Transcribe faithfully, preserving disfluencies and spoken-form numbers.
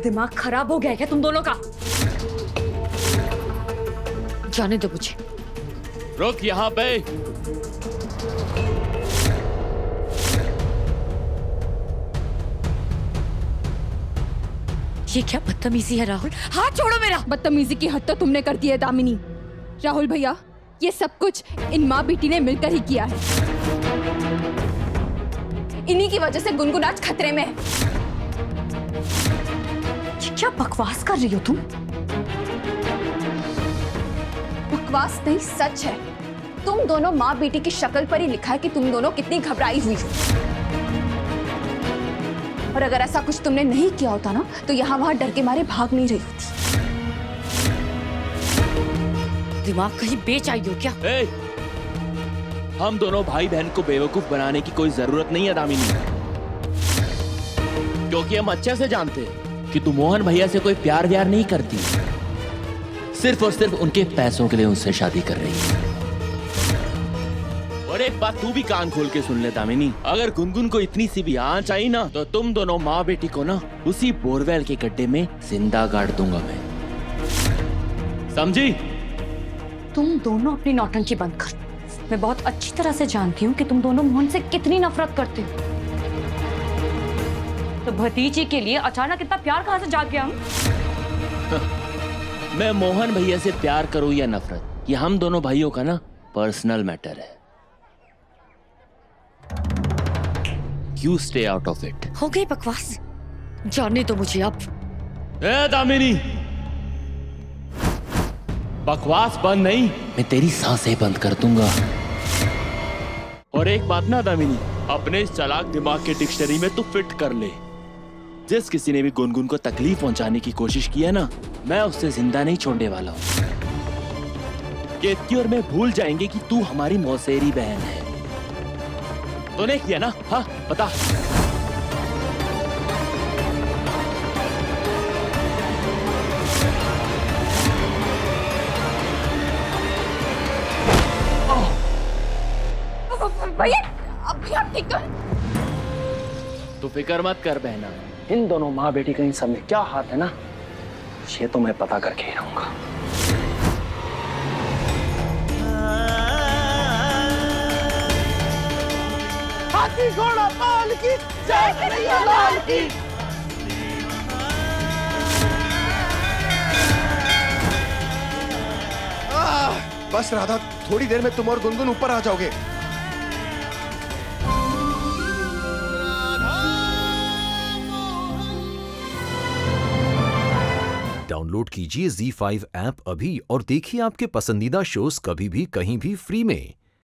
दिमाग खराब हो गया है क्या तुम दोनों का? जाने दो मुझे। रुक यहाँ पे। ये क्या बदतमीजी है राहुल? हाथ छोड़ो मेरा। बदतमीजी की हद तो तुमने कर दी है दामिनी। राहुल भैया, ये सब कुछ इन माँ बेटी ने मिलकर ही किया है। इन्हीं की वजह से गुनगुन आज खतरे में है। क्या बकवास कर रही हो तुम? बकवास नहीं, सच है। तुम दोनों माँ बेटी की शक्ल पर ही लिखा है कि तुम दोनों कितनी घबराई हुई हो। और अगर ऐसा कुछ तुमने नहीं किया होता ना, तो यहाँ वहां डर के मारे भाग नहीं रही होती। दिमाग कहीं बेच आई हो क्या? ए, हम दोनों भाई बहन को बेवकूफ बनाने की कोई जरूरत नहीं है दामिनी, क्योंकि हम अच्छे से जानते हैं कि तू मोहन भैया से कोई प्यार व्यार नहीं करती, सिर्फ और सिर्फ उनके पैसों के लिए उनसे शादी कर रही है। और एक बात तू भी कान खोल के सुन ले दामिनी, अगर गुनगुन को इतनी सी भी आंच आई ना, तो तुम दोनों माँ बेटी को ना उसी बोरवेल के गड्ढे में जिंदा गाड़ दूंगा मैं, समझी? तुम दोनों अपनी नौटंकी बंद कर। मैं बहुत अच्छी तरह से जानती हूँ कि तुम दोनों मोहन से कितनी नफरत करते हो। तो भतीजी के लिए अचानक इतना प्यार कहाँ से जाग गया? मैं मोहन भैया से प्यार करूं या नफरत, ये हम दोनों भाइयों का ना पर्सनल मैटर है। You stay out of it. हो गई बकवास, जाने दो मुझे अब। ए दामिनी, बकवास बंद नहीं, मैं तेरी सांसें बंद कर दूंगा। और एक बात ना दामिनी, अपने इस चालाक दिमाग के डिक्शनरी में तू फिट कर ले, जिस किसी ने भी गुनगुन को तकलीफ पहुंचाने की कोशिश की है ना, मैं उससे जिंदा नहीं छोड़ने वाला हूँ। केतकी और मैं भूल जाएंगे कि तू हमारी मौसेरी बहन है। तूने किया ना? हाँ बता। भैया, अब भी आप ठीक तो? तू फिक्र मत कर बहना, इन दोनों माँ बेटी का इन सब में क्या हाथ है ना, ये तो मैं पता करके ही रहूंगा। हाथी घोड़ा पाल की जय कन्हैया लाल की। बस राधा, थोड़ी देर में तुम और गुनगुन ऊपर आ जाओगे। डाउनलोड कीजिए ज़ी फाइव ऐप अभी और देखिए आपके पसंदीदा शोज कभी भी कहीं भी फ्री में।